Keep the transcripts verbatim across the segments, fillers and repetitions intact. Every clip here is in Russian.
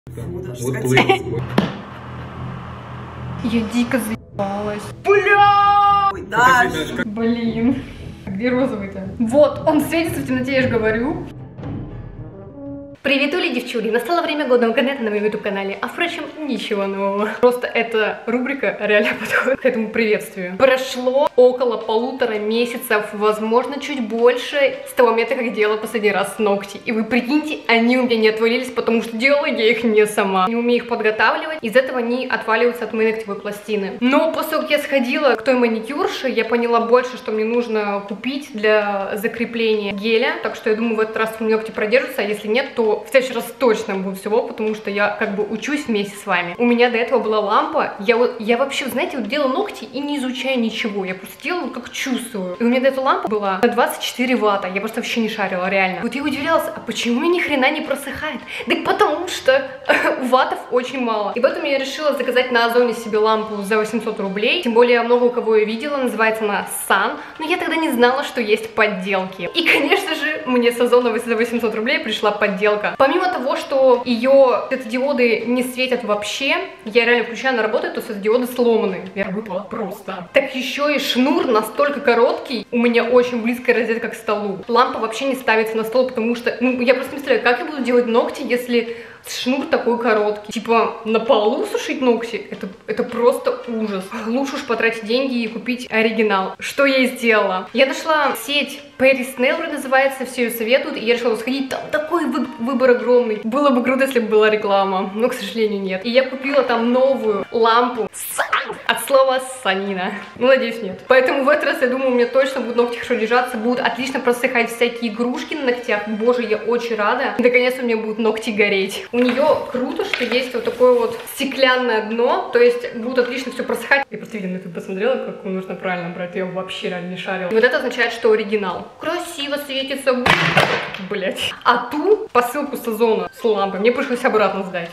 Вот плыть. Я дико заебалась. Бля! Ой, Даш! Блин. Где розовый-то? Вот, он светится в темноте, я же говорю. Приветули, девчули! Настало время годного контента на моем YouTube-канале, а впрочем, ничего нового. Просто эта рубрика реально подходит к этому приветствию. Прошло около полутора месяцев, возможно, чуть больше, с того момента, как делала последний раз ногти. И вы прикиньте, они у меня не отвалились, потому что делала я их не сама. Не умею их подготавливать, из этого они отваливаются от моей ногтевой пластины. Но после того, как я сходила к той маникюрше, я поняла больше, что мне нужно купить для закрепления геля. Так что я думаю, в этот раз у меня ногти продержатся, а если нет, то в следующий раз точно будет всего, потому что я как бы учусь вместе с вами. У меня до этого была лампа, я вот, я вообще, знаете, вот делаю ногти и не изучаю ничего, я просто делаю как чувствую. И у меня до этого лампа была на двадцать четыре ватта, я просто вообще не шарила, реально. Вот я удивлялась, а почему ни хрена не просыхает? Да потому что ваттов очень мало. И поэтому я решила заказать на Озоне себе лампу за восемьсот рублей, тем более много у кого я видела, называется она Sun, но я тогда не знала, что есть подделки. И, конечно же, мне с Озона за восемьсот рублей пришла подделка. Помимо того, что ее светодиоды не светят вообще, я реально включаю, она работает, то светодиоды сломаны. Я выпала просто. Так еще и шнур настолько короткий, у меня очень близкая розетка к столу. Лампа вообще не ставится на стол, потому что, ну, я просто не представляю, как я буду делать ногти, если шнур такой короткий. Типа на полу сушить ногти, это, это просто ужас. Лучше уж потратить деньги и купить оригинал. Что я и сделала. Я нашла сеть Paris Nail называется, все ее советуют, и я решила сходить, там такой вы выбор огромный. Было бы круто, если бы была реклама, но, к сожалению, нет. И я купила там новую лампу от слова санина. Ну, надеюсь, нет. Поэтому в этот раз, я думаю, у меня точно будут ногти хорошо держаться, будут отлично просыхать всякие игрушки на ногтях. Боже, я очень рада. И, наконец, у меня будут ногти гореть. У нее круто, что есть вот такое вот стеклянное дно, то есть будут отлично все просыхать. Я просто видно, ты посмотрела, как нужно правильно брать, я вообще реально не шарила. И вот это означает, что оригинал. Красиво светится, блять. А ту посылку с Озона с лампой мне пришлось обратно сдать.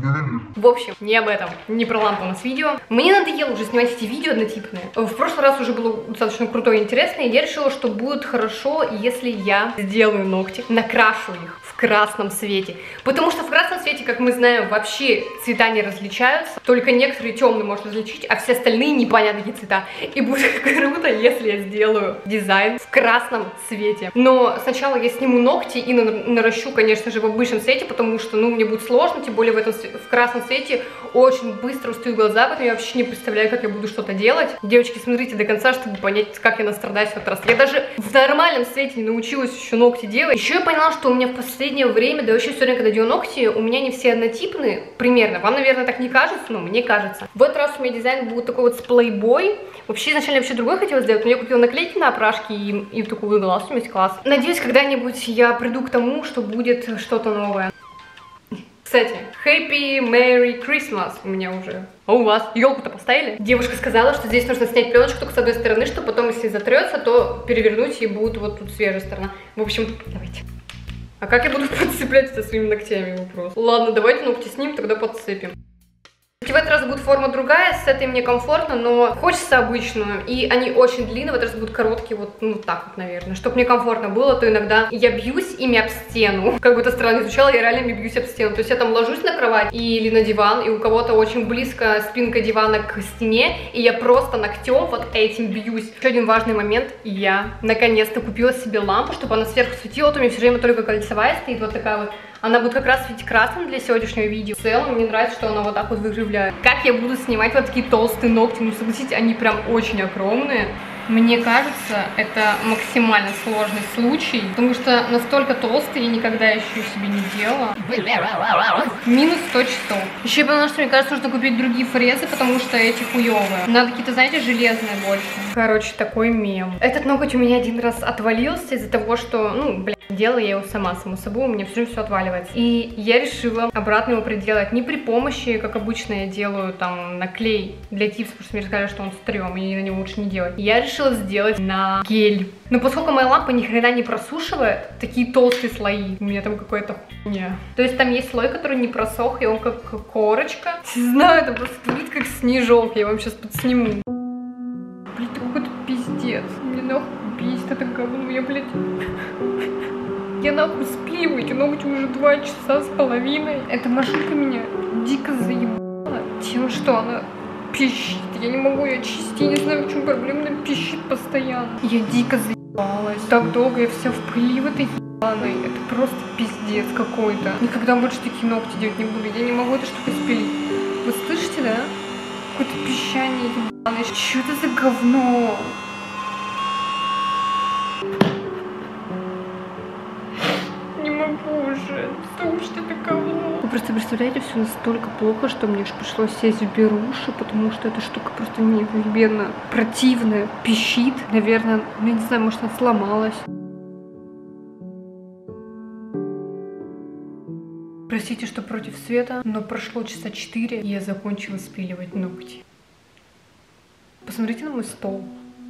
В общем, не об этом, не про лампу у нас видео. Мне надоело уже снимать эти видео однотипные. В прошлый раз уже было достаточно крутое и интересное, и я решила, что будет хорошо, если я сделаю ногти, накрашу их в красном цвете. Потому что в красном цвете, как мы знаем, вообще цвета не различаются. Только некоторые темные можно различить, а все остальные непонятные какие цвета. И будет круто, если я сделаю дизайн в красном цвете. Но сначала я сниму ногти и наращу, конечно же, в обычном цвете, потому что, ну, мне будет сложно, тем более в этом в красном цвете очень быстро устаю глаза, поэтому я вообще не представляю, как я буду что-то делать. Девочки, смотрите до конца, чтобы понять, как я настрадаюсь в этот раз. Я даже в нормальном цвете не научилась еще ногти делать. Еще я поняла, что у меня в последнее время, да вообще все время, когда делаю ногти, у меня не все однотипные, примерно. Вам, наверное, так не кажется, но мне кажется. В этот раз у меня дизайн будет такой вот с плейбой. Вообще, изначально я вообще другой хотела сделать, но я купила наклейки на опрашки и, и такую гласность, класс. Надеюсь, когда-нибудь я приду к тому, что будет что-то новое. Кстати, Happy Merry Christmas у меня уже. А у вас? Елку-то поставили? Девушка сказала, что здесь нужно снять пленочку только с одной стороны, чтобы потом, если затрется, то перевернуть и будет вот тут свежая сторона. В общем, давайте. А как я буду подцеплять это своими ногтями? Вопрос. Ладно, давайте ногти снимем, тогда подцепим. В этот раз будет форма другая, с этой мне комфортно, но хочется обычную, и они очень длинные, в этот раз будут короткие, вот, ну, так вот, наверное. Чтобы мне комфортно было, то иногда я бьюсь ими об стену. Как бы это странно звучало, я реально бьюсь об стену. То есть я там ложусь на кровать или на диван, и у кого-то очень близко спинка дивана к стене, и я просто ногтем вот этим бьюсь. Еще один важный момент, я наконец-то купила себе лампу, чтобы она сверху светила, то у меня все время только кольцевая стоит, вот такая вот. Она будет как раз светить красным для сегодняшнего видео. В целом, мне нравится, что она вот так вот выживляет. Как я буду снимать вот такие толстые ногти? Ну, согласитесь, они прям очень огромные. Мне кажется, это максимально сложный случай, потому что настолько толстый я никогда еще себе не делала. Минус сто часов. Еще я поняла, что мне кажется, нужно купить другие фрезы, потому что эти хуевые. Надо какие-то, знаете, железные больше. Короче, такой мем. Этот ноготь у меня один раз отвалился из-за того, что, ну, блядь, делала я его сама, само собой, у меня все все отваливается. И я решила обратно его приделать не при помощи, как обычно я делаю там на клей для типса, потому что мне сказали, что он стрём, и на него лучше не делать. Я решила сделать на гель. Но поскольку моя лампа ни хрена не просушивает, такие толстые слои, у меня там какое-то хуйня. То есть там есть слой, который не просох, и он как корочка. Не знаю, это просто выглядит как снежок, я вам сейчас подсниму. Блин, это какой-то пиздец. Мне нахуй бесит это говно, я, блядь... Я нахуй сплю, эти ногти уже два часа с половиной. Эта машинка меня дико заебала тем, что она пищит. Я не могу ее чистить, я не знаю, в чем проблема, она пищит постоянно. Я дико заебалась. Так долго я вся в пыли в этой ебаной. Это просто пиздец какой-то. Никогда больше такие ногти делать не буду. Я не могу эту штуку спилить. Вы слышите, да? Какое-то пищание ебаное. Что это за говно? Не могу уже. Слушайте, это говно. Вы просто представляете, все настолько плохо, что мне аж пришлось сесть в беруши, потому что эта штука просто неимоверно противная, пищит. Наверное, ну, я не знаю, может, она сломалась. Простите, что против света, но прошло часа четыре, и я закончила спиливать ногти. Посмотрите на мой стол.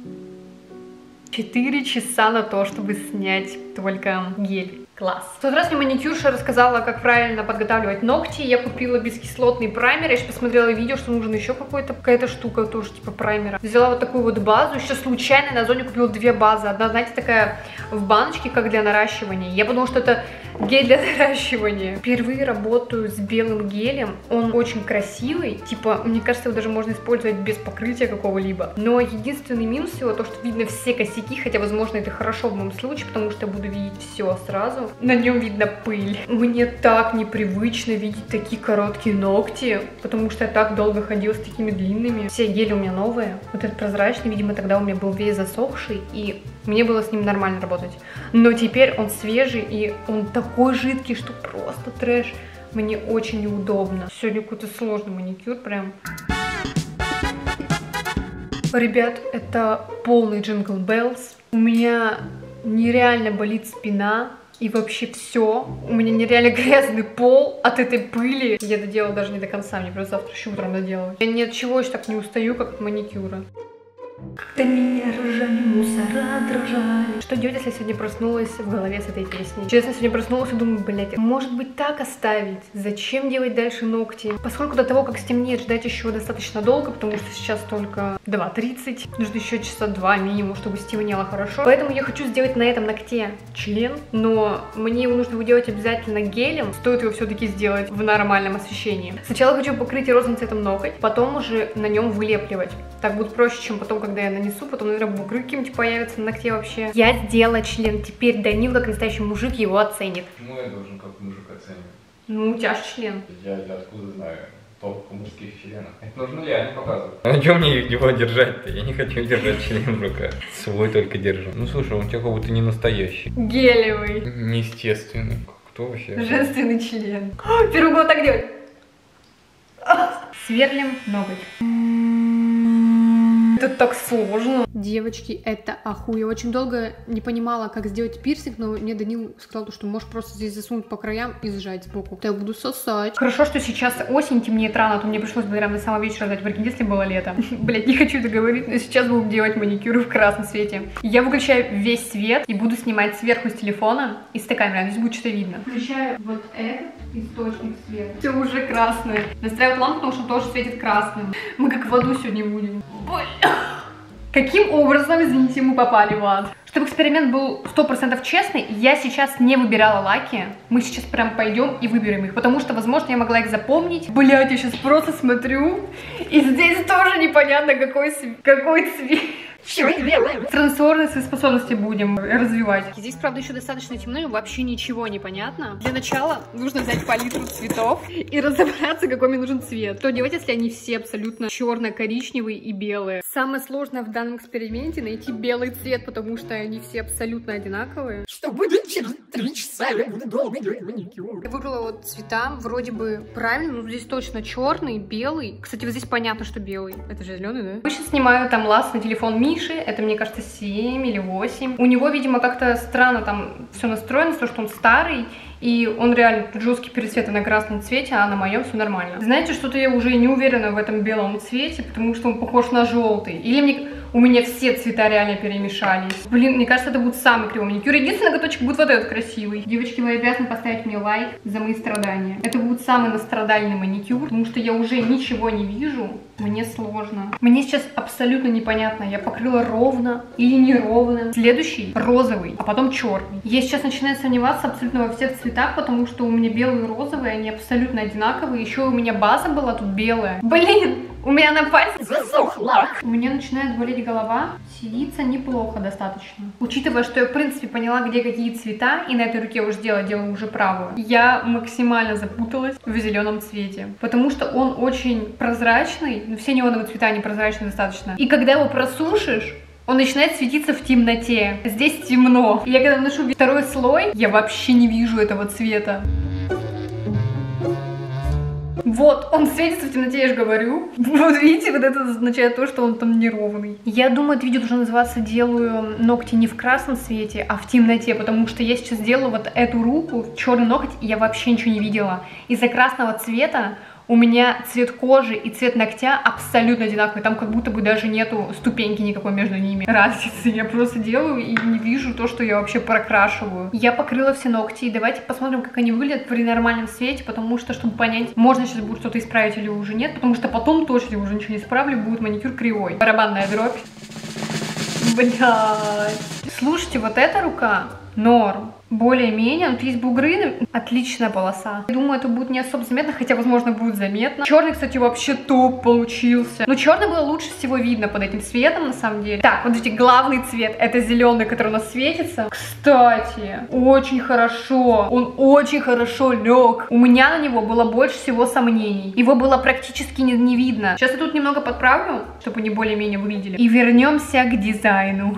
четыре часа на то, чтобы снять только гель. Класс. В тот раз мне маникюрша рассказала, как правильно подготавливать ногти. Я купила бескислотный праймер. Я еще посмотрела видео, что нужно еще какой-то какая-то штука тоже типа праймера. Взяла вот такую вот базу. Еще случайно на Озоне купила две базы. Одна, знаете, такая в баночке, как для наращивания. Я подумала, что это гель для наращивания. Впервые работаю с белым гелем. Он очень красивый. Типа, мне кажется, его даже можно использовать без покрытия какого-либо. Но единственный минус его то, что видно все косяки. Хотя, возможно, это хорошо в моем случае, потому что я буду видеть все сразу. На нем видно пыль. Мне так непривычно видеть такие короткие ногти, потому что я так долго ходила с такими длинными. Все гели у меня новые. Вот этот прозрачный, видимо, тогда у меня был весь засохший, и мне было с ним нормально работать. Но теперь он свежий, и он такой жидкий, что просто трэш. Мне очень неудобно. Сегодня какой-то сложный маникюр прям. Ребят, это полный Jingle Bells. У меня нереально болит спина. И вообще все. У меня нереально грязный пол от этой пыли. Я доделала даже не до конца, мне просто завтра еще утром доделаю. Я ни от чего еще так не устаю, как от маникюра. Как-то меня рожали, мусора дрожали. Что делать, если я сегодня проснулась в голове с этой песней? Честно, сегодня проснулась и думаю, блядь, может быть так оставить? Зачем делать дальше ногти? Поскольку до того, как стемнеет, ждать еще достаточно долго, потому что сейчас только два тридцать. Нужно еще часа два минимум, чтобы стемнело хорошо. Поэтому я хочу сделать на этом ногте член, но мне его нужно делать обязательно гелем. Стоит его все-таки сделать в нормальном освещении. Сначала хочу покрыть розовым цветом ноготь, потом уже на нем вылепливать. Так будет проще, чем потом, когда я нанесу, потом, наверное, бугры какие-нибудь появятся на ногте вообще. Я сделала член, теперь Данил, как настоящий мужик, его оценит. Ну, я должен как мужик оценивать. Ну, у тебя же член. Я, я откуда знаю толк мужских членов? Это нужно ли, они показывают. А чем мне его держать-то? Я не хочу держать член в руках. Свой только держу. Ну, слушай, он у тебя как будто не настоящий. Гелевый. Неестественный. Кто вообще? Женственный член. Первый год так делать. Сверлим ноготь. Это так сложно. Девочки, это охуе. Я очень долго не понимала, как сделать пирсинг, но мне Данил сказал, что можешь просто здесь засунуть по краям и сжать сбоку. Я буду сосать. Хорошо, что сейчас осень, темнеет рано, а то мне пришлось бы прямо до самого вечера ждать. Прикинь, если было лето. Блять, не хочу это говорить, но сейчас будем делать маникюр в красном свете. Я выключаю весь свет и буду снимать сверху с телефона и с этой камеры, здесь будет что-то видно. Включаю вот этот источник света. Все уже красное. Настраиваю лампу, потому что тоже светит красным. Мы как в аду сегодня будем. Боль. Каким образом, извините, мы попали в ад? Чтобы эксперимент был сто процентов честный, я сейчас не выбирала лаки. Мы сейчас прям пойдем и выберем их, потому что, возможно, я могла их запомнить. Блять, я сейчас просто смотрю, и здесь тоже непонятно, какой, какой цвет. Трансорные свои способности будем развивать. Здесь, правда, еще достаточно темно и вообще ничего не понятно. Для начала нужно взять палитру цветов и разобраться, какой мне нужен цвет. Что делать, если они все абсолютно черно-коричневые и белые? Самое сложное в данном эксперименте найти белый цвет, потому что они все абсолютно одинаковые. Что будет через три часа? Я буду долго делать маникюр. Я выбрала вот цвета, вроде бы правильно, но здесь точно черный, белый. Кстати, вот здесь понятно, что белый. Это же зеленый, да? Я сейчас снимаю там лаз на телефон Миши. Это, мне кажется, семь или восемь. У него, видимо, как-то странно там все настроено, то, что он старый. И он реально тут жесткий перецвет на красном цвете, а на моем все нормально. Знаете, что-то я уже не уверена в этом белом цвете, потому что он похож на желтый. Или мне... у меня все цвета реально перемешались. Блин, мне кажется, это будет самый кривой маникюр. Единственный ноготочек будет вот этот красивый. Девочки, вы обязаны поставить мне лайк за мои страдания. Это будет самый настрадальный маникюр, потому что я уже ничего не вижу. Мне сложно. Мне сейчас абсолютно непонятно, я покрыла ровно или неровно. Следующий розовый, а потом черный. Я сейчас начинаю сомневаться абсолютно во всех цветах, потому что у меня белые и розовые, они абсолютно одинаковые. Еще у меня база была тут белая. Блин! У меня на пальце засохло. У меня начинает болеть голова. Сидится неплохо достаточно. Учитывая, что я в принципе поняла, где какие цвета, и на этой руке уже делала, делала уже правую, я максимально запуталась в зеленом цвете. Потому что он очень прозрачный. Ну, все неоновые цвета, они прозрачные достаточно. И когда его просушишь, он начинает светиться в темноте. Здесь темно. И я когда наношу второй слой, я вообще не вижу этого цвета. Вот, он светится в темноте, я же говорю. Вот видите, вот это означает то, что он там неровный. Я думаю, это видео должно называться «Делаю ногти не в красном цвете, а в темноте», потому что я сейчас делаю вот эту руку, черный ноготь, и я вообще ничего не видела. Из-за красного цвета у меня цвет кожи и цвет ногтя абсолютно одинаковый. Там как будто бы даже нету ступеньки никакой между ними. Разницы. Я просто делаю и не вижу то, что я вообще прокрашиваю. Я покрыла все ногти. И давайте посмотрим, как они выглядят при нормальном свете, потому что, чтобы понять, можно сейчас будет что-то исправить или уже нет, потому что потом точно уже ничего не исправлю, будет маникюр кривой. Барабанная дробь. Блядь. Слушайте, вот эта рука норм. Более-менее, тут есть бугры, отличная полоса. Я думаю, это будет не особо заметно, хотя, возможно, будет заметно. Черный, кстати, вообще топ получился. Но черный было лучше всего видно под этим цветом, на самом деле. Так, вот видите, главный цвет, это зеленый, который у нас светится. Кстати, очень хорошо, он очень хорошо лег. У меня на него было больше всего сомнений. Его было практически не, не видно. Сейчас я тут немного подправлю, чтобы они более-менее выглядели. И вернемся к дизайну.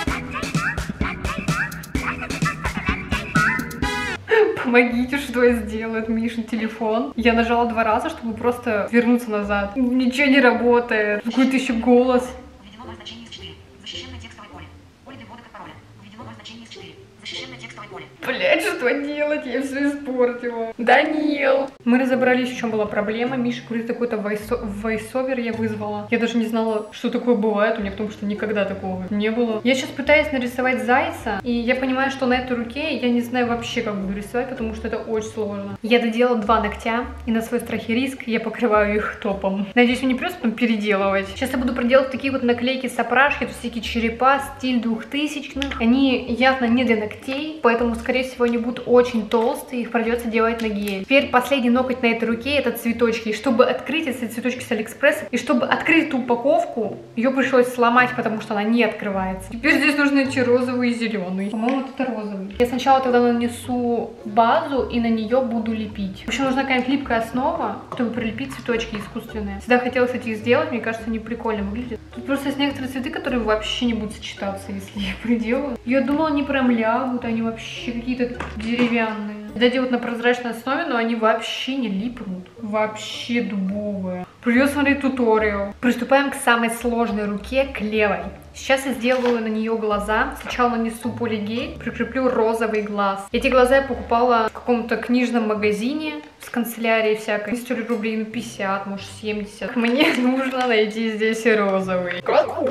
Помогите, что я сделаю, это Мишин телефон. Я нажала два раза, чтобы просто вернуться назад. Ничего не работает. Какой-то еще голос. Введено ноль значение из четыре. Защищенное текстовое поле. Поле для ввода пароля. Введено ноль значение из четыре. Защищенное текстовое поле. Блять, что делать? Я все испортила. Данил! Мы разобрались, в чем была проблема. Миша говорит, какой-то войсовер я вызвала. Я даже не знала, что такое бывает у меня, потому что никогда такого не было. Я сейчас пытаюсь нарисовать зайца, и я понимаю, что на этой руке я не знаю вообще, как буду рисовать, потому что это очень сложно. Я доделала два ногтя, и на свой страх и риск я покрываю их топом. Надеюсь, мне не придется потом переделывать. Сейчас я буду проделывать такие вот наклейки с опрашки, тут всякие черепа, стиль двухтысячных. Они явно не для ногтей, поэтому, скорее всего, они будут очень толстые, их придется делать на гель. Теперь последний ноготь на этой руке — это цветочки. И чтобы открыть эти цветочки с Алиэкспресса, и чтобы открыть эту упаковку, ее пришлось сломать, потому что она не открывается. Теперь здесь нужно найти розовый и зеленый. По-моему, это розовый. Я сначала тогда нанесу базу и на нее буду лепить. В общем, нужна какая-нибудь липкая основа, чтобы прилепить цветочки искусственные. Всегда хотела, кстати, их сделать, мне кажется, они прикольно выглядят. Тут просто есть некоторые цветы, которые вообще не будут сочетаться, если я их приделаю. Я думала, они прям лягут, они вообще какие-то деревянные. Я делают на прозрачной основе, но они вообще не липнут. Вообще дубовые. Придется смотреть туториал. Приступаем к самой сложной руке, к левой. Сейчас я сделаю на нее глаза. Сначала нанесу полигель, прикреплю розовый глаз. Эти глаза я покупала в каком-то книжном магазине с канцелярией всякой. сто рублей, ну пятьдесят, может семьдесят. Мне нужно найти здесь и розовый.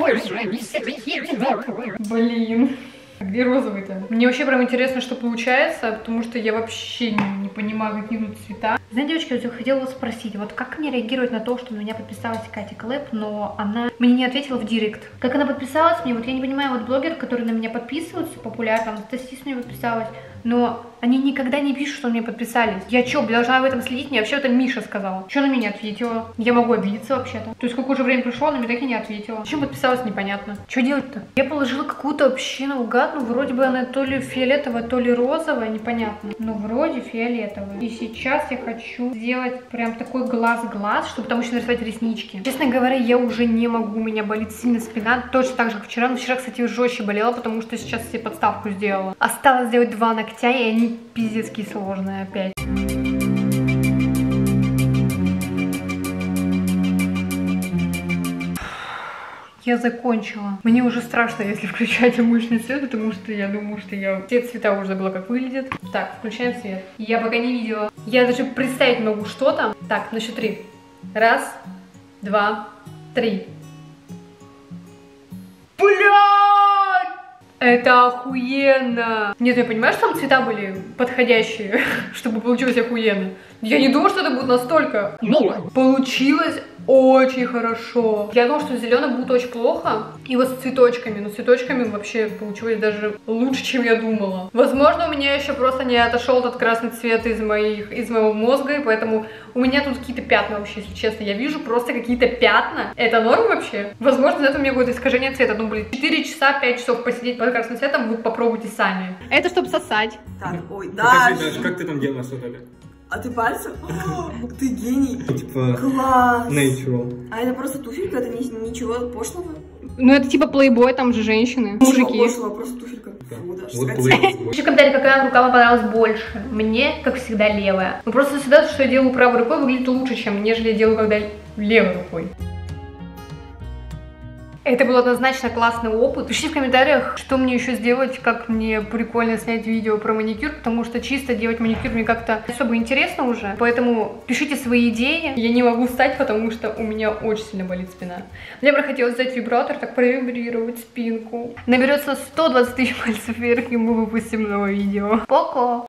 Блин. А где розовый-то? Мне вообще прям интересно, что получается, потому что я вообще не, не понимаю, какие тут цвета. Знаете, девочки, я хотела вас спросить, вот как мне реагировать на то, что на меня подписалась Катя Клэп, но она мне не ответила в директ. Как она подписалась мне, вот я не понимаю, вот блогеры, которые на меня подписываются, популярно, Стасис мне подписалась, но они никогда не пишут, что мне подписались. Я что, должна об этом следить? Мне вообще это Миша сказала. Что она мне не ответила? Я могу обидеться вообще-то. То есть сколько уже время прошло, она мне так и не ответила. Зачем подписалась, непонятно. Что делать-то? Я положила какую-то вообще наугад, ну вроде бы она то ли фиолетовая, то ли розовая, непонятно. Но вроде фиолетовая. И сейчас я хочу сделать прям такой глаз-глаз, чтобы там еще нарисовать реснички. Честно говоря, я уже не могу, у меня болит сильно спина, точно так же, как вчера. Но вчера, кстати, жестче болела, потому что сейчас себе подставку сделала. Осталось сделать два ногтя, и они пиздецки сложные опять. Я закончила. Мне уже страшно, если включать мощный цвет, потому что я думаю, что я все цвета уже забыла, как выглядит. Так, включаем свет. Я пока не видела. Я даже представить не могу, что там. Так, на счет три. Раз, два, три. Это охуенно. Нет, я понимаю, что там цвета были подходящие, чтобы получилось охуенно. Я не думала, что это будет настолько. Получилось очень хорошо. Я думала, что зеленый будет очень плохо. И вот с цветочками. Но с цветочками вообще получилось даже лучше, чем я думала. Возможно, у меня еще просто не отошел этот красный цвет из, моих, из моего мозга. И поэтому у меня тут какие-то пятна вообще, если честно. Я вижу просто какие-то пятна. Это норм вообще? Возможно, из-за этого у меня какое-то искажение цвета. Ну, блин, четыре часа, пять часов посидеть под красным цветом, вы попробуйте сами. Это чтобы сосать. Так, ой, да. Покажи, Даш, как ты там делаешь вот это? А ты пальцем? Ты гений. Типа Класс. natural. А это просто туфелька, это ни- ничего пошлого? Ну, это типа плейбой, там же женщины, Ничего мужики. пошлого, просто туфелька. Фу, Даша, Вот скотина. плей. Пиши в комментариях, какая рука вам понравилась больше. Мне, как всегда, левая. Но просто всегда, что я делаю правой рукой, выглядит лучше, чем нежели я делаю, когда левой рукой. Это был однозначно классный опыт. Пишите в комментариях, что мне еще сделать, как мне прикольно снять видео про маникюр, потому что чисто делать маникюр мне как-то особо интересно уже. Поэтому пишите свои идеи. Я не могу встать, потому что у меня очень сильно болит спина. Мне бы хотелось взять вибратор, так провибрировать спинку. Наберется сто двадцать тысяч пальцев вверх, и мы выпустим новое видео. Пока!